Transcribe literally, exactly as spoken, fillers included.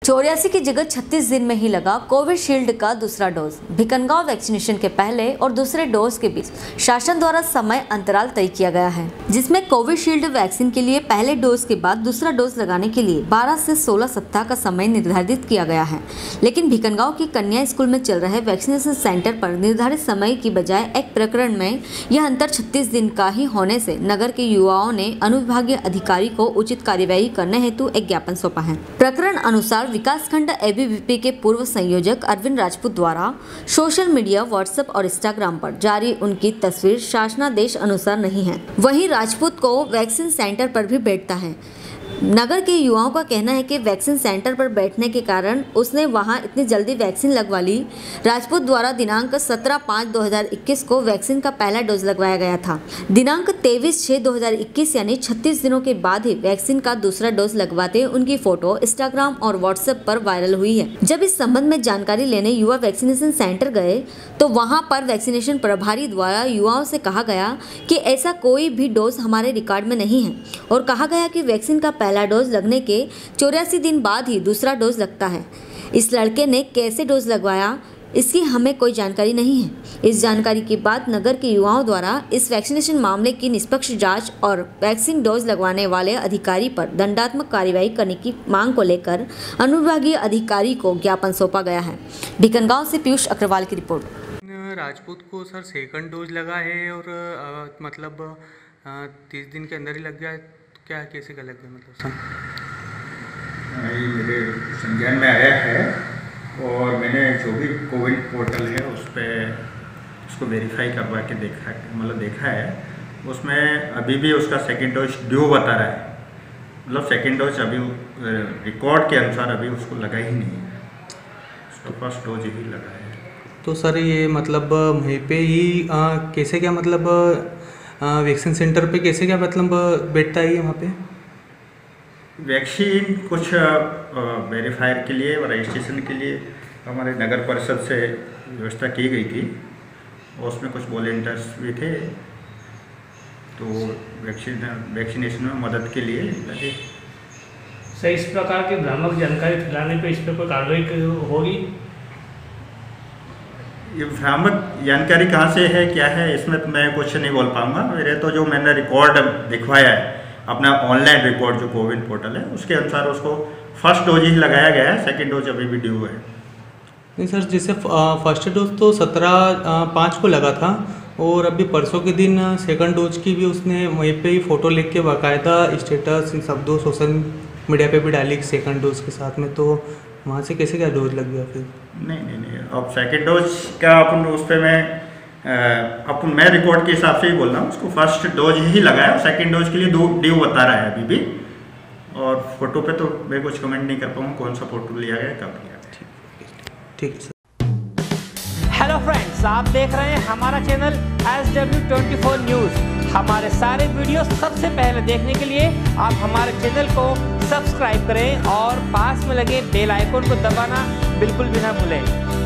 चौरासी की जगह छत्तीस दिन में ही लगा कोविशील्ड का दूसरा डोज। भिकनगांव वैक्सीनेशन के पहले और दूसरे डोज के बीच शासन द्वारा समय अंतराल तय किया गया है, जिसमें कोविशील्ड वैक्सीन के लिए पहले डोज के बाद दूसरा डोज लगाने के लिए बारह से सोलह सप्ताह का समय निर्धारित किया गया है। लेकिन भिकनगांव की कन्या स्कूल में चल रहे वैक्सीनेशन सेंटर पर निर्धारित समय की बजाय एक प्रकरण में यह अंतर छत्तीस दिन का ही होने से नगर के युवाओं ने अनुविभागीय अधिकारी को उचित कार्यवाही करने हेतु एक ज्ञापन सौंपा है। प्रकरण अनुसार विकासखंड एबीवीपी के पूर्व संयोजक अरविंद राजपूत द्वारा सोशल मीडिया, व्हाट्सएप और इंस्टाग्राम पर जारी उनकी तस्वीर शासनादेश अनुसार नहीं है। वहीं राजपूत को वैक्सीन सेंटर पर भी बैठता है। नगर के युवाओं का कहना है कि वैक्सीन सेंटर पर बैठने के कारण उसने वहां इतनी जल्दी वैक्सीन लगवा ली। राजपूत द्वारा दिनांक सत्रह पाँच दो हज़ार इक्कीस को वैक्सीन का पहला डोज लगवाया गया था। दिनांक तेईस छह दो हज़ार इक्कीस यानी छत्तीस दिनों के बाद ही वैक्सीन का दूसरा डोज लगवाते उनकी फोटो इंस्टाग्राम और व्हाट्सएप पर वायरल हुई है। जब इस संबंध में जानकारी लेने युवा वैक्सीनेशन सेंटर गए तो वहाँ पर वैक्सीनेशन प्रभारी द्वारा युवाओं से कहा गया कि ऐसा कोई भी डोज हमारे रिकॉर्ड में नहीं है और कहा गया कि वैक्सीन का पहला डोज लगने के चौरासी दिन बाद ही दूसरा डोज लगता है। इस लड़के ने कैसे डोज लगवाया इसकी हमें कोई जानकारी नहीं है। इस जानकारी के बाद नगर के युवाओं द्वारा इस वैक्सीनेशन मामले की निष्पक्ष जांच और वैक्सीन डोज लगवाने वाले अधिकारी पर दंडात्मक कार्रवाई करने की मांग को लेकर अनुविभागीय अधिकारी को ज्ञापन सौंपा गया है। भिकनगांव से पीयूष अग्रवाल की रिपोर्ट। राजपूत को सर सेकंड डोज लगा है और आ, मतलब तीस दिन के अंदर ही लग गया, क्या कैसे का लग गया मतलब सर? ये मेरे संज्ञान में आया है और मैंने जो भी कोविन पोर्टल है उस पर उसको वेरीफाई करवा के देखा मतलब देखा है, उसमें अभी भी उसका सेकेंड डोज ड्यू बता रहा है। मतलब सेकेंड डोज अभी रिकॉर्ड के अनुसार अभी उसको लगा ही नहीं है, उसको फर्स्ट डोज ही लगा है। तो सर ये मतलब वहीं पे ही आ, कैसे क्या मतलब वैक्सीन सेंटर पे कैसे क्या मतलब बैठता है वहाँ पे? वैक्सीन कुछ वेरीफायर के लिए और रजिस्ट्रेशन के लिए हमारे नगर परिषद से व्यवस्था की गई थी और उसमें कुछ वॉलंटियर्स भी थे, तो वैक्सीन वैक्सीनेशन में मदद के लिए लगे। सर इस प्रकार की भ्रामक जानकारी फैलाने पे इस पर कोई कार्रवाई होगी? ये भ्रामक जानकारी कहाँ से है क्या है इसमें तो मैं कुछ नहीं बोल पाऊँगा। मेरे तो जो मैंने रिकॉर्ड दिखवाया है अपना ऑनलाइन रिकॉर्ड जो कोविन पोर्टल है उसके अनुसार उसको फर्स्ट डोज ही लगाया गया है, सेकेंड डोज अभी भी ड्यू है। नहीं सर, जैसे फर्स्ट डोज तो सत्रह पाँच को लगा था और अभी परसों के दिन सेकंड डोज की भी उसने वहीं पे ही फ़ोटो लेके के बाकायदा स्टेटस इन सब दो सोशल मीडिया पे भी डाली सेकंड डोज के साथ में, तो वहाँ से कैसे क्या डोज लग गया फिर? नहीं नहीं नहीं अब सेकेंड डोज का अपन उस पर मैं अपन मैं रिकॉर्ड के हिसाब से ही बोल रहा हूँ, उसको फर्स्ट डोज ही लगाया, सेकेंड डोज के लिए दो ड्यू बता रहा है अभी भी। और फोटो पे तो मैं कुछ कमेंट नहीं कर पाऊँगा कौन सा फोटो लिया गया कब लिया गया। ठीक है सर। हेलो फ्रेंड्स, आप देख रहे हैं हमारा channel S W twenty four news. हमारे सारे वीडियो सबसे पहले देखने के लिए आप हमारे चैनल को सब्सक्राइब करें और पास में लगे बेल आइकन को दबाना बिल्कुल भी ना भूलें।